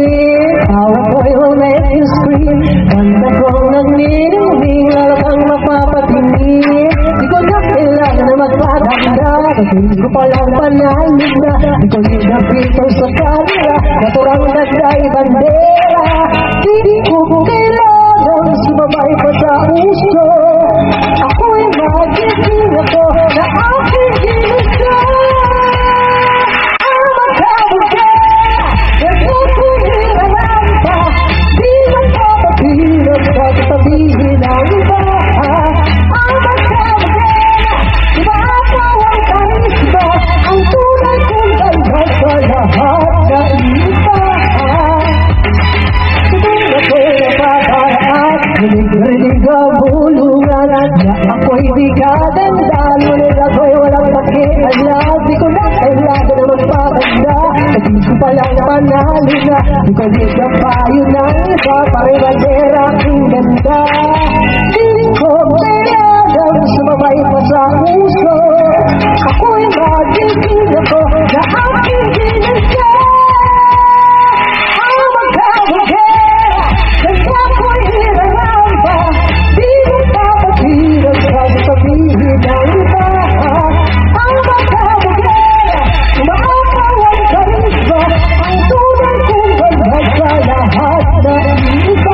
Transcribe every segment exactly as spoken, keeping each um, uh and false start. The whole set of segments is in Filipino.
Tawag ko'y may screen. Ganda kong nagniningning, lalo kang mapapatingin. Di ko na kailangan na magpaganda, kasi ko palang panalig na. Di ko nilapito sa kanila, naturang nagday bandera. Di ko kailangan sumabay pa sa uso. Ako'y magiging ako na aking ginusto. Sabihin ang iba, ang magkabagena, iba ako ang karisma, ang tunay kong ganda sa lahat na iba. Sabihin ako'y napaparaan, nilig-rinig ang bulungan, na ako'y di kadanda, ngunit ako'y walang pakialam, di ko na kailangan na magpapaganda, kasi ko palang manalig na, di ko di ka payo ng iba, pare-bandera aking ganda. Piling ko kailangan sumabay pa sa uso, ako'y magiging ako na aking ginasa. Ang magkabagera, kaya ko'y hirangan pa, di mo papaghirap pag sabihin ang iba. Ang magkabagera, umakaw ang karisma, ang tunay kong ganda sa lahat na iba.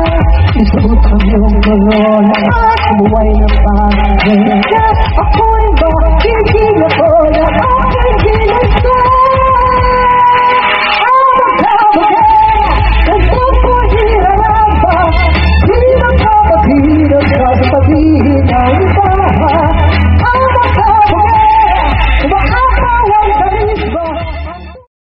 Isuot ang iyong galon at buhay ng pangangalaga. Ako'y